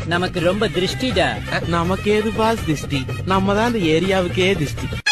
நமக்கு ரொம்ப திருஷ்டிடா. நமக்கு ஏது பாஸ் திருஷ்டி, நம்ம தான் இந்த ஏரியாவுக்கே திருஷ்டி.